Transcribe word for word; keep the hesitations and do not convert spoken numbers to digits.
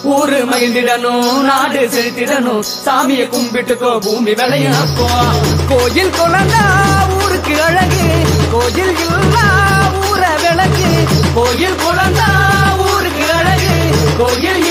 ஊரு மகிழ்ந்திடணும் நாடு செலுத்திடணும் சாமியை கும்பிட்டுக்கோ பூமி விளையும் அப்போ கோயில் குழந்தா ஊருக்கு அழகு கோயில் இல்லா ஊர விளக்கு கோயில் குழந்தா ஊருக்கு அழகு கோயில்